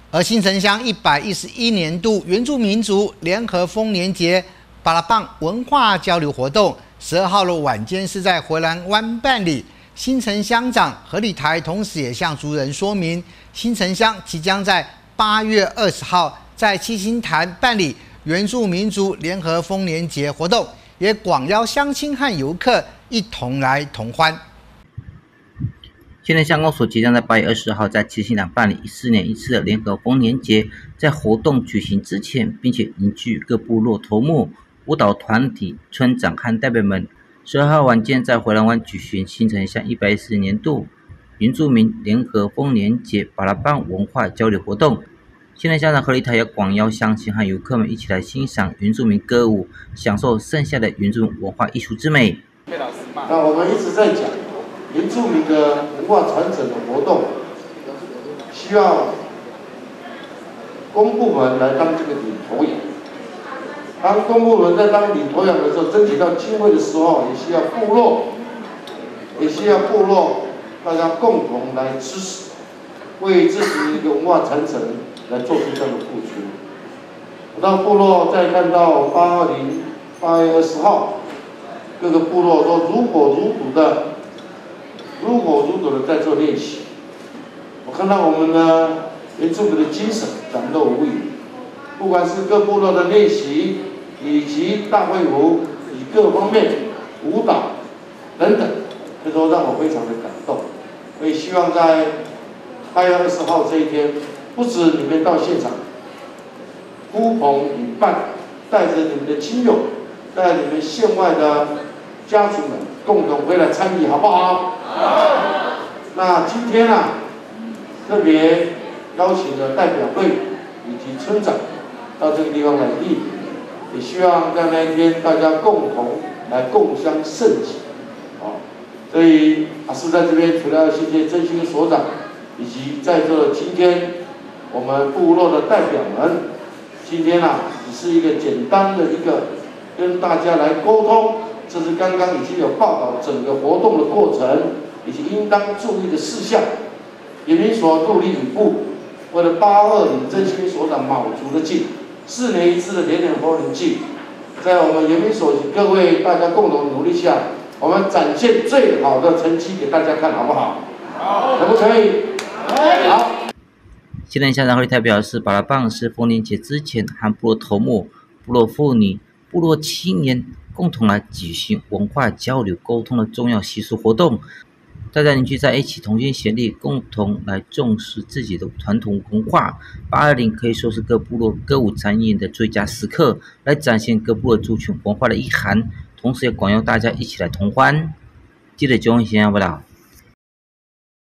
而新城乡111年度原住民族联合丰年节巴拉棒文化交流活动，12号的晚间是在回兰湾办理。新城乡长何立台同时也向族人说明，新城乡即将在8月20号在七星潭办理原住民族联合丰年节活动，也广邀乡亲和游客一同来同欢。 新城乡公所即将在8月20号在七星潭办理4年一次的联合丰年节。在活动举行之前，并且凝聚各部落头目、舞蹈团体、村长和代表们，12号晚间在回兰湾举行新城乡110年度原住民联合丰年节巴拉棒文化交流活动。新城乡长何立台也广邀乡亲和游客们一起来欣赏原住民歌舞，享受剩下的原住民文化艺术之美。 那我们一直在讲原住民的文化传承的活动，需要公部门来当这个领头羊。当公部门在当领头羊的时候，争取到经费的时候，也需要部落大家共同来支持，为自己一个文化传承来做出这样的付出。到部落再看到8月20号，各个部落都如火如荼的在做练习。我看到我们的原住民的精神展露无遗，不管是各部落的练习，以及大会舞，以各方面舞蹈等等，这都让我非常的感动。我也希望在8月20号这一天，不止你们到现场呼朋引伴，带着你们的亲友，带你们县外的家族们共同回来参与，好不好？好。那今天啊，特别邀请了代表会以及村长到这个地方来莅临，也希望在那一天大家共同来共襄盛举，所以阿叔在这边除了要谢谢振兴所长，以及在座今天我们部落的代表们，今天啊只是一个简单的一个跟大家来沟通，这是刚刚已经有报道整个活动的过程以及应当注意的事项。原民所努力以赴，为了820振兴所长卯足了劲，4年一次的联合丰年祭，在我们原民所及各位大家共同努力下，我们展现最好的成绩给大家看，好不好？好，可不可以？好。 新城乡长何立台表示，巴拉棒是丰年节之前和部落头目、部落妇女、部落青年共同来举行文化交流沟通的重要习俗活动。大家凝聚在一起，同心协力，共同来重视自己的传统文化。820可以说是各部落歌舞展演的最佳时刻，来展现各部落族群文化的意涵，同时也广邀大家一起来同欢。记得9号先不了。